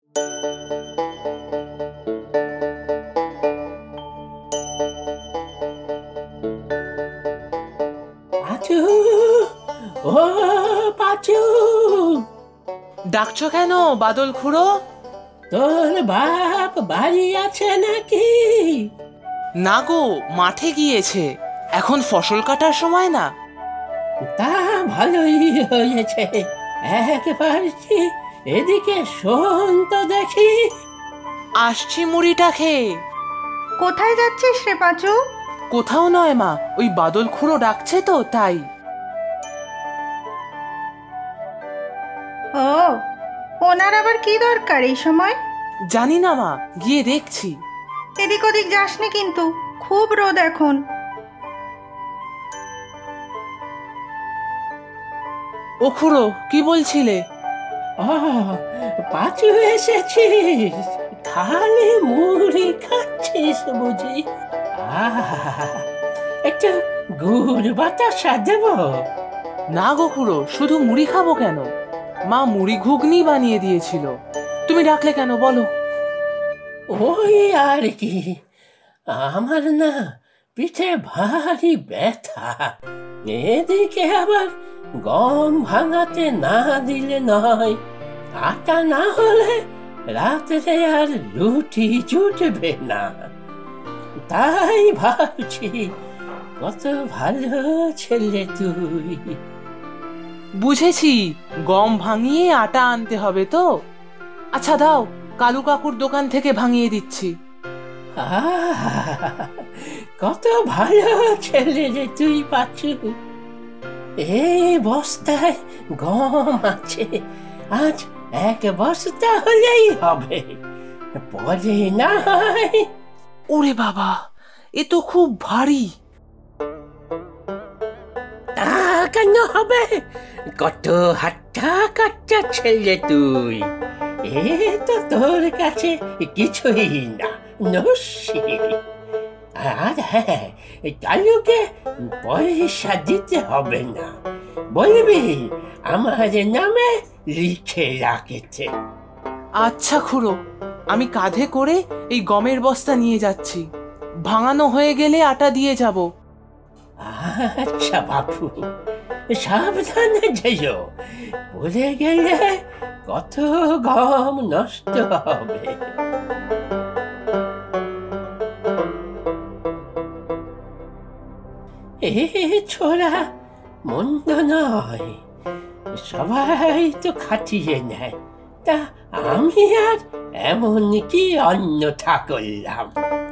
পাঁচু, ও পাঁচু, ডাকছো কেন বাদল খুড়ো? তোর বাপ বাড়ি আছে নাকি? না গো, মাঠে গিয়েছে, এখন ফসল কাটার সময় না। তা ভালোই হয়েছে, একবার এদিকে শোন তো দেখি। আসছি মুড়িটা খেয়ে। কোথায় যাচ্ছিস রে পাঁচু? কোথাও নয় মা, ওই বাদল খুড়ো ডাকছে তো তাই। ও, ওনার আবার কি দরকার এই সময়? জানি না মা, গিয়ে দেখছি। এদিক ওদিক যাসনি কিন্তু, খুব রোদ এখন। ও খুড়ো, কি বলছিলে? ও পাঁচু এসেছিস, খালি মুড়ি খাচ্ছিস বুঝি? একটু গুড় বাতাসা দেব? না গো খুড়ো, শুধু মুড়ি খাবো কেন, মা মুড়ি ঘুগনি বানিয়ে দিয়েছিল। তুমি ডাকলে কেন বলো? ওই আর কি, আমার না পিঠে ভারী ব্যথা, এদিকে আবার গম ভাঙাতে না দিলে নয়, আটা না হলে রাত্রে আর রুটি জুটবে না। তাই ভাবছি, কত ভালো ছেলে তুই। বুঝেছি, গম ভাঙিয়ে আটা আনতে হবে তো। আচ্ছা দাও, কালু কাকুর দোকান থেকে ভাঙিয়ে দিচ্ছি। কত ভালো ছেলে রে তুই পাচ্ছু। এই বস্তায় গম আছে, আজ এক বস্তা হলেই হবে, পরে না হয়। ওরে বাবা, এ তো খুব ভারী। তা কেন হবে, কত হাট্টা কাট্টা ছেলে তুই, এ তো তোর কাছে কিছুই না, নস্যি। আর হ্যাঁ, কালুকে পয়সা দিতে হবে না, বলবি আমার নামে লিখে রাখেছে। আচ্ছা খুড়ো, আমি কাঁধে করে এই গমের বস্তা নিয়ে যাচ্ছি, ভাঙানো হয়ে গেলে আটা দিয়ে যাব। আচ্ছা বাপু, সাবধানে যেও, পড়ে গেলে কত গম নষ্ট হবে। এ ছোড়া মন্দ নয়, সবাই তো খাটিয়ে নেয়, তা আমি আর এমন কি অন্যথা করলাম?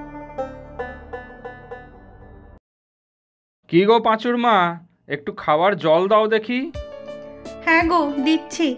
কি গো পাঁচুর মা, একটু খাওয়ার জল দাও দেখি। হ্যাঁ গো, দিচ্ছি।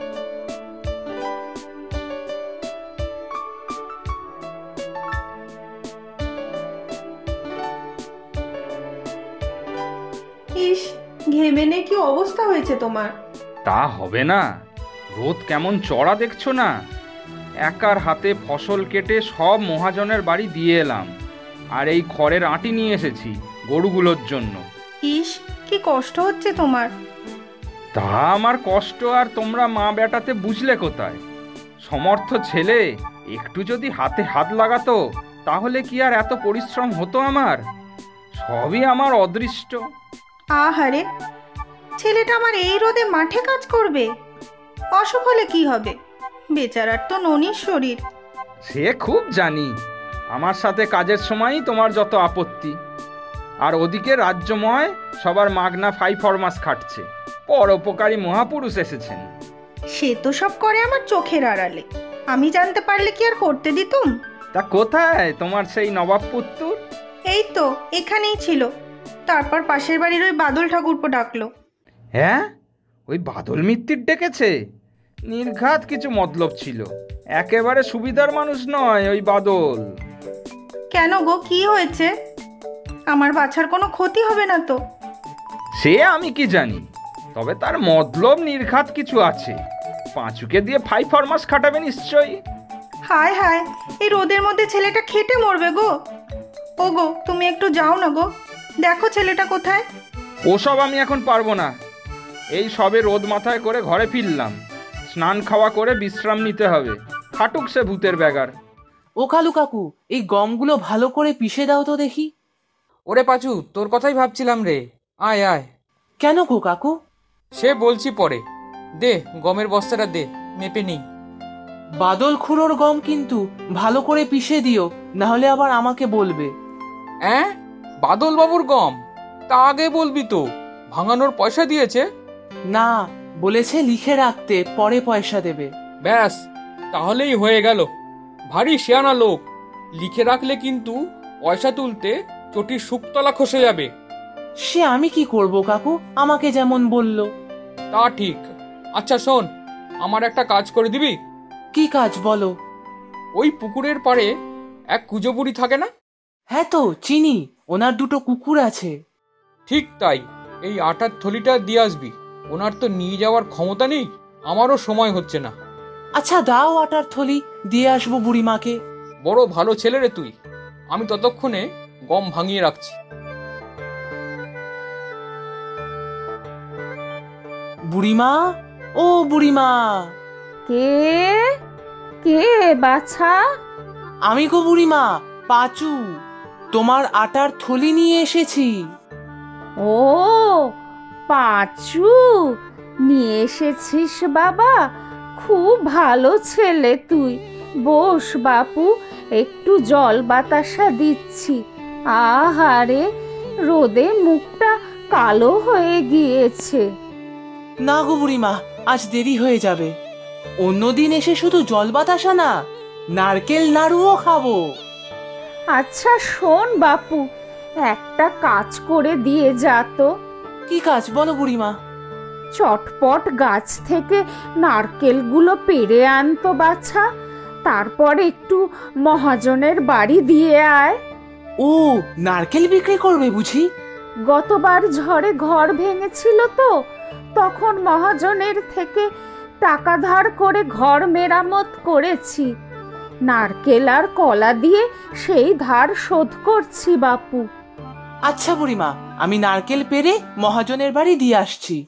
ইস, ঘেমে নে কি অবস্থা হয়েছে তোমার? তা হবে না, রোদ কেমন চড়া দেখছো না। একার হাতে ফসল কেটে সব মহাজনের বাড়ি দিয়ে এলাম, আর এই খড়ের আঁটি নিয়ে এসেছি গরুগুলোর জন্য। ইস, কি কষ্ট হচ্ছে তোমার। তা আমার কষ্ট আর তোমরা মা বেটাতে বুঝলে কোথায়? সমর্থ ছেলে একটু যদি হাতে হাত লাগাতো তাহলে কি আর এত পরিশ্রম হতো আমার? সবই আমার অদৃষ্ট। আহারে, ছেলেটা আমার এই রোদে মাঠে কাজ করবে? অসুখ হলে কি হবে? বেচারার তো ননির শরীর। সে খুব জানি, আমার সাথে কাজের সময়ই তোমার যত আপত্তি। আর ওদিকে রাজ্যময় সবার মাগনা ফাই ফরমাস খাটছে, পরোপকারী মহাপুরুষ এসেছেন। সে তো সব করে আমার চোখের আড়ালে, আমি জানতে পারলে কি আর করতে দিতুম? তা কোথায় তোমার সেই নবাব পুত্তুর? এই তো এখানেই ছিল, তারপর পাশের বাড়ির ওই বাদল ঠাকুরপো ডাকলো। হ্যাঁ, ওই বাদল মিত্তির ডেকেছে? নির্ঘাত কিছু মতলব ছিল, একেবারে সুবিধার মানুষ নয় ওই বাদল। কেন গো, কি হয়েছে? আমার বাছার কোনো ক্ষতি হবে না তো? সে আমি কি জানি, তবে তার মতলব নির্ঘাত কিছু আছে। পাঁচুকে দিয়ে ফাই ফরমাস খাটাবে নিশ্চয়ই। হায় হায়, এই রোদের মধ্যে ছেলেটা খেটে মরবে গো। ও গো, তুমি একটু যাও না গো, দেখো ছেলেটা কোথায়। ওসব আমি এখন পারবো না, এই সবে রোদ মাথায় করে ঘরে ফিরলাম, স্নান খাওয়া করে বিশ্রাম নিতে হবে, খাটুক সে ভূতের ব্যাগার। ও কালু কাকু, এই গমগুলো ভালো করে পিষে দাও তো দেখি। ওরে পাচু, তোর কথাই ভাবছিলাম রে। আয় আয়। কেন গো কাকু? সে বলছি পরে। দে গমের বস্তাটা দে, মেপে নেই। বাদল খুড়োর গম কিন্তু ভালো করে পিষে দিও, না হলে আবার আমাকে বলবে। হ্যাঁ, বাদল বাবুর গম? তা আগে বলবি তো, ভাঙানোর পয়সা দিয়েছে। না, বলেছে লিখে রাখতে, পরে পয়সা দেবে। ব্যাস, তাহলেই হয়ে গেল। ভারী শেয়ানা লোক, লিখে রাখলে কিন্তু পয়সা তুলতে চটির শুকতলা খসে যাবে। সে আমি কি করব কাকু, আমাকে যেমন বলল। তা ঠিক। আচ্ছা শোন, আমার একটা কাজ করে দিবি? কি কাজ বলো? ওই পুকুরের পাড়ে এক কুজো বুড়ি থাকে না? হ্যাঁ তো চিনি, ওনার দুটো কুকুর আছে। ঠিক তাই, এই আটার থলিটা দিয়ে আসবি। ওনার তো নিয়ে যাওয়ার ক্ষমতা নেই, আমারও সময় হচ্ছে না। আচ্ছা দাও আটার থলি, দিয়ে আসবো বুড়িমাকে। বড় ভালো ছেলে রে তুই। আমি ততক্ষণে গম ভাঙিয়ে রাখছি। বুড়িমা, ও বুড়িমা। কে কে বাছা? আমি গো বুড়িমা, পাচু। তোমার আটার থলি নিয়ে এসেছি। ও পাঁচু, নিয়ে এসেছিস বাবা? খুব ভালো ছেলে তুই। বস বাপু, একটু জল বাতাসা দিচ্ছি। আহারে, রোদে মুখটা কালো হয়ে গিয়েছে। না গো বুড়িমা, আজ দেরি হয়ে যাবে। অন্যদিন এসে শুধু জল বাতাসা না, নারকেল নাড়ুও খাবো। আচ্ছা শোন বাপু, একটা কাজ করে দিয়ে যা তো। কি কাজ বলো বুড়িমা? চটপট গাছ থেকে নারকেলগুলো পেড়ে আনতো বাছা, তারপর একটু মহাজনের বাড়ি দিয়ে আয়। ও, নারকেল বিক্রি করবে বুঝি? গতবার ঝড়ে ঘর ভেঙেছিল তো, তখন মহাজনের থেকে টাকা ধার করে ঘর মেরামত করেছি। নারকেল আর কলা দিয়ে সেই ধার শোধ করছি বাপু। আচ্ছা বুড়িমা, আমি নারকেল পেড়ে মহাজনের বাড়ি দিয়ে আসছি।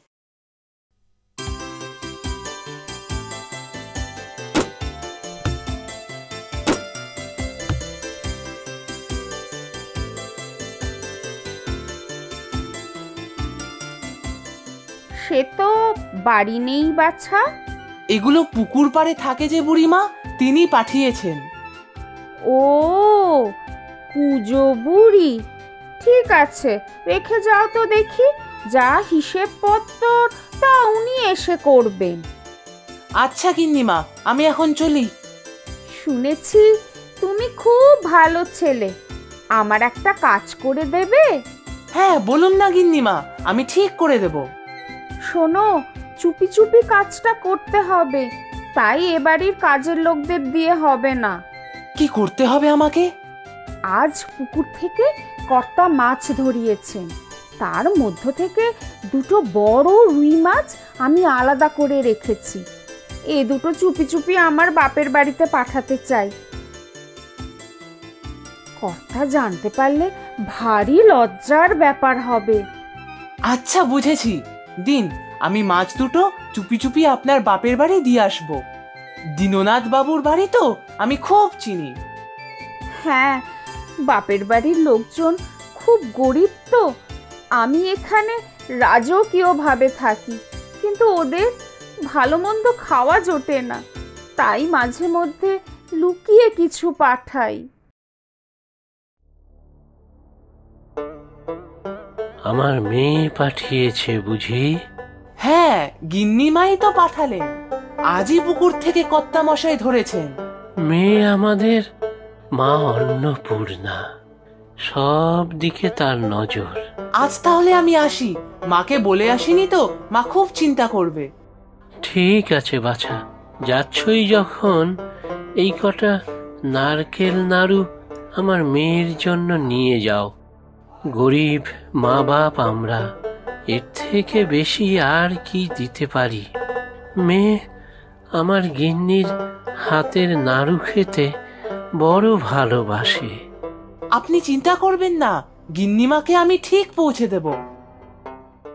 সে তো বাড়ি নেই বাছা। এগুলো পুকুর পাড়ে থাকে যে বুড়িমা, তিনি পাঠিয়েছেন। ও কুজো বুড়ি, ঠিক আছে, রেখে যাও তো দেখি। যা হিসেব পত্র তা উনি এসে করবেন। আচ্ছা গিন্নিমা, আমি এখন চলি। শুনেছি তুমি খুব ভালো ছেলে, আমার একটা কাজ করে দেবে? হ্যাঁ বলুন না গিন্নিমা, আমি ঠিক করে দেব। শোনো, চুপি চুপি কাজটা করতে হবে, তাই এ বাড়ির কাজের লোকদের দিয়ে হবে না। কি করতে হবে আমাকে? আজ পুকুর থেকে কর্তা মাছ ধরিয়েছেন, তার মধ্য থেকে দুটো বড় রুই মাছ আমি আলাদা করে রেখেছি। এ দুটো চুপি চুপি আমার বাপের বাড়িতে পাঠাতে চাই। কর্তা জানতে পারলে ভারী লজ্জার ব্যাপার হবে। আচ্ছা বুঝেছি, দিন, আমি মাছ দুটো চুপি চুপি আপনার বাপের বাড়ি দিয়ে আসবো। দীননাথ বাবুর বাড়ি তো আমি খুব চিনি। হ্যাঁ, বাপের বাড়ির লোকজন খুব গরিব তো। আমি এখানে রাজকীয় ভাবে থাকি, কিন্তু ওদের ভালো মন্দ খাওয়া জোটে না, তাই মাঝে মধ্যে লুকিয়ে কিছু পাঠাই। আমার মেয়ে পাঠিয়েছে বুঝি? হ্যাঁ, গিন্নিমাই তো পাঠালেন। আজই পুকুর থেকে কর্তা মশাই ধরেছেন। মেয়ে আমাদের মা অন্নপূর্ণা, সব দিকে তার নজর। আজ তাহলে আমি আসি, মাকে বলে আসিনি তো, মা খুব চিন্তা করবে। ঠিক আছে বাছা, যাচ্ছই যখন এই কটা নারকেল নাড়ু আমার মেয়ের জন্য নিয়ে যাও। গরিব মা বাপ আমরা, এর থেকে বেশি আর কি দিতে পারি? মেয়ে আমার গিন্নির হাতের নাড়ু খেতে বড় ভালোবাসে। আপনি চিন্তা করবেন না, গিন্নিমাকে আমি ঠিক পৌঁছে দেব।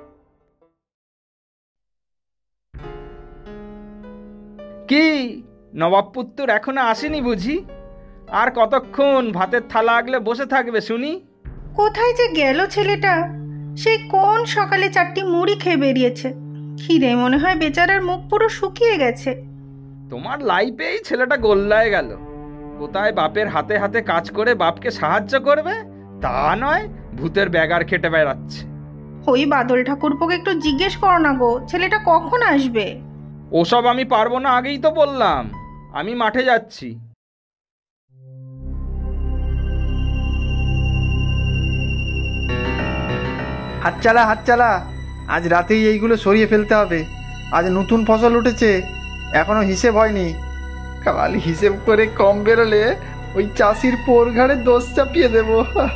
কি নবাবপুত্তর এখনো আসেনি বুঝি? আর কতক্ষণ ভাতের থালা আগলে বসে থাকবে শুনি? কোথায় যে গেল ছেলেটা? সেই কোন সকালে 4টি মুড়ি খেয়ে বেরিয়েছে। খিদে মনে হয় বেচারার মুখ পুরো শুকিয়ে গেছে। তোমার লাইফেই ছেলেটা গোল্লায় গেল। কোথায় বাপের হাতে হাতে কাজ করে বাপকে সাহায্য করবে, তা নয় ভূতের ব্যাগার খেটে বেড়াচ্ছে। ওই বাদল ঠাকুরপোকে একটু জিজ্ঞেস করো না গো, ছেলেটা কখন আসবে? ওসব আমি পারবো না, আগেই তো বললাম। আমি মাঠে যাচ্ছি। হাত চালা, আজ রাতেই এইগুলো সরিয়ে ফেলতে হবে। আজ নতুন ফসল উঠেছে, এখনো হিসেব হয়নি। কাল হিসেব করে কম বেরোলে ওই চাষির পোর ঘাড়ে দোষ চাপিয়ে দেব।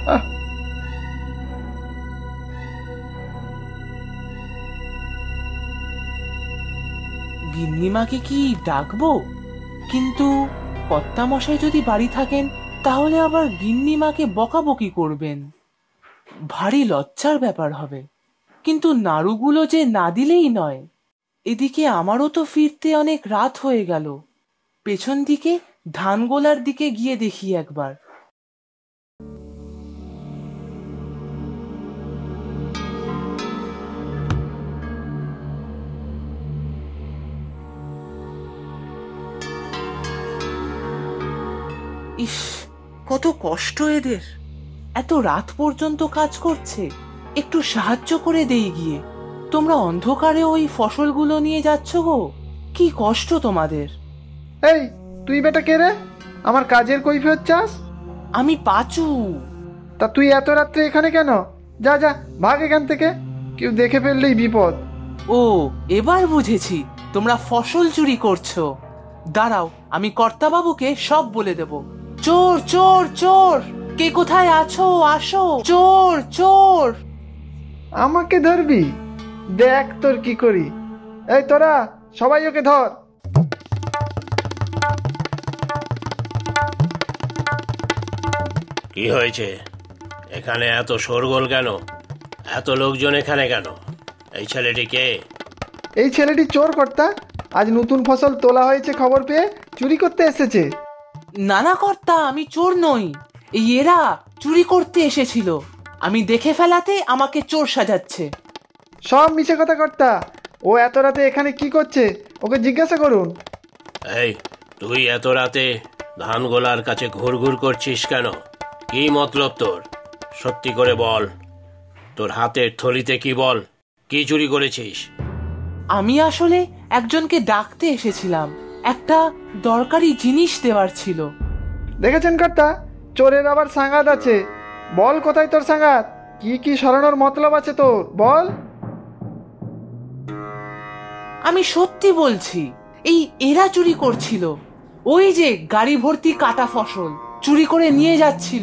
গিন্নিমাকে কি ডাকবো? কিন্তু কর্তামশাই যদি বাড়ি থাকেন তাহলে আবার গিন্নিমাকে বকাবকি করবেন, ভারী লজ্জার ব্যাপার হবে। কিন্তু নাড়ুগুলো যে না দিলেই নয়। এদিকে আমারও তো ফিরতে অনেক রাত হয়ে গেল। পেছন দিকে ধানগোলার দিকে গিয়ে দেখি একবার। ইস, কত কষ্ট এদের। এত রাত পর্যন্ত কাজ করছে, একটু সাহায্য করে দেই গিয়ে। তোমরা অন্ধকারে ওই ফসলগুলো নিয়ে যাচ্ছ গো, কি কষ্ট তোমাদের। এই তুই বেটা কে রে? আমার কাজের কৈফিয়ত চাস? আমি পাচু। তা তুই এত রাত্রে এখানে কেন? যা যা, ভাগ এখান থেকে, কেউ দেখে ফেললেই বিপদ। ও, এবার বুঝেছি তোমরা ফসল চুরি করছো। দাঁড়াও, আমি কর্তাবাবুকে সব বলে দেব। চোর চোর চোর, কে কোথায় আছো আসো, চোর চোর। আমাকে ধরবি? দেখ তোর কি করি। এই তোরা সবাই ওকে ধর। কি হয়েছে? এখানে এত শোরগোল কেন? এত লোকজন এখানে কেন? এই ছেলেটি কে? এই ছেলেটি চোর কর্তা। আজ নতুন ফসল তোলা হয়েছে খবর পেয়ে চুরি করতে এসেছে। নানা কর্তা, আমি চোর নই। এরা চুরি করতে এসেছিল। আমি দেখে ফেলাতে আমাকে চোর সাজাচ্ছে। সব মিছে কথা কর্তা। ও এত রাতে এখানে কি করছে ওকে জিজ্ঞাসা করুন। এই, তুই এত রাতে ধানগোলার কাছে ঘুরঘুর করছিস কেন? কি মতলব তোর? সত্যি করে বল, তোর হাতের থলিতে কি? বল, কি চুরি করেছিস? আমি আসলে একজনকে ডাকতে এসেছিলাম, একটা দরকারি জিনিস দেওয়ার ছিল। দেখেছেন কর্তা, চোরের আবার সাঙ্গাত আছে। বল কোথায় তোর সাঙ্গাত? কি কি সরানোর মতলব আছে তোর, বল। আমি সত্যি বলছি, এরা চুরি করছিল। ওই যে গাড়ি ভর্তি কাটা ফসল চুরি করে নিয়ে যাচ্ছিল।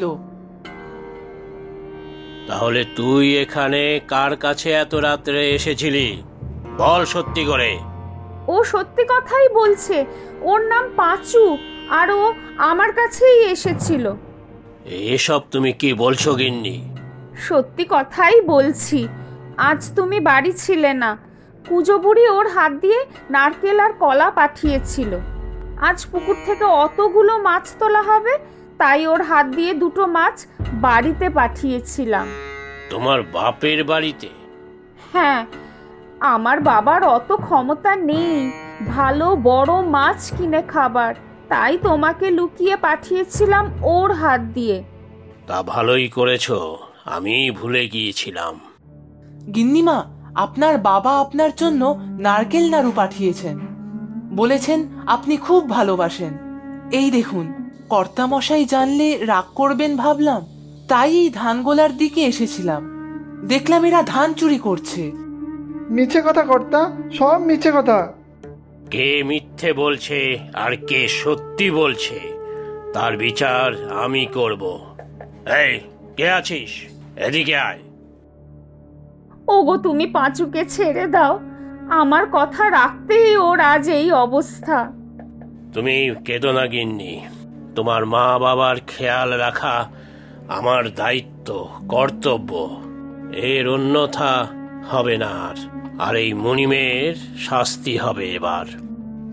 তাহলে তুই এখানে কার কাছে এত রাত্রে এসেছিলি? বল সত্যি করে। ও সত্যি কথাই বলছে। ওর নাম পাঁচু, আর ও আমার কাছেই এসেছিল। এসব তুমি কি বলছো গিন্নি? সত্যি কথাই বলছি। আজ তুমি বাড়ি ছিলে না। কুজো বুড়ি ওর হাত দিয়ে নারকেল আর কলা পাঠিয়েছিল। আজ পুকুর থেকে অতগুলো মাছ তোলা হবে, তাই ওর হাত দিয়ে 2টো মাছ বাড়িতে পাঠিয়েছিলাম। তোমার বাপের বাড়িতে? হ্যাঁ, আমার বাবার অত ক্ষমতা নেই ভালো বড় মাছ কিনে খাবার, তাই তোমাকে লুকিয়ে পাঠিয়েছিলাম ওর হাত দিয়ে। তা ভালোই করেছো, আমি ভুলে গিয়েছিলাম। গিন্নিমা, আপনার বাবা আপনার জন্য নারকেল নাড়ু পাঠিয়েছেন। বলেছেন আপনি খুব ভালোবাসেন। এই দেখুন, কর্তামশাই জানলে রাগ করবেন ভাবলাম, তাই এই ধানগোলার দিকে এসেছিলাম। দেখলাম এরা ধান চুরি করছে। মিছে কথা কর্তা, সব মিছে কথা। কে মিথ্যে বলছে আর কে সত্যি বলছে তার বিচার আমি করব। এই, কে আছিস? এদিকে আয়। ওগো, তুমি পাঁচুকে ছেড়ে দাও। আমার কথা রাখতেই ওর আজ এই অবস্থা। তুমি কেঁদো না গিন্নি। তোমার মা বাবার খেয়াল রাখা আমার দায়িত্ব, কর্তব্য। এর অন্যথা হবে না। আর এই মুনিমের শাস্তি হবে এবার।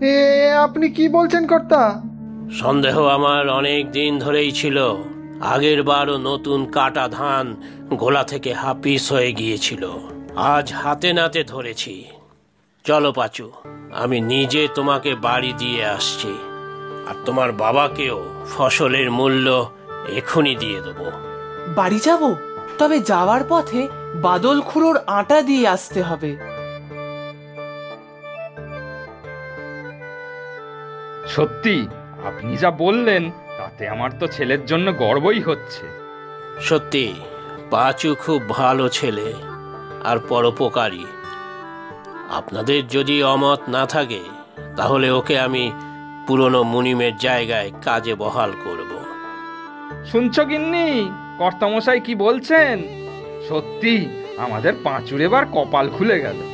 এ আপনি কি বলছেন কর্তা? সন্দেহ আমার অনেক দিন ধরেই ছিল। আগের বারও নতুন কাটা ধান গোলা থেকে হাপিস হয়ে গিয়েছিল, আজ হাতে নাতে ধরেছি। চলো পাচু, আমি নিজে তোমাকে বাড়ি দিয়ে আসছি, আর তোমার বাবাকেও ফসলের মূল্য এখনই দিয়ে দেবো। বাড়ি যাব? তবে যাওয়ার পথে বাদল খুড়োর আটা দিয়ে আসতে হবে। সত্যি আপনি যা বললেন তাতে আমার তো ছেলের জন্য গর্বই হচ্ছে। সত্যি পাচু খুব ভালো ছেলে আর পরোপকারী। আপনাদের যদি অমত না থাকে তাহলে ওকে আমি পুরনো মুনিমের জায়গায় কাজে বহাল করব। শুনছ গিন্নি, কর্তামশাই কি বলছেন? সত্যি আমাদের পাঁচুর এবার কপাল খুলে গেল।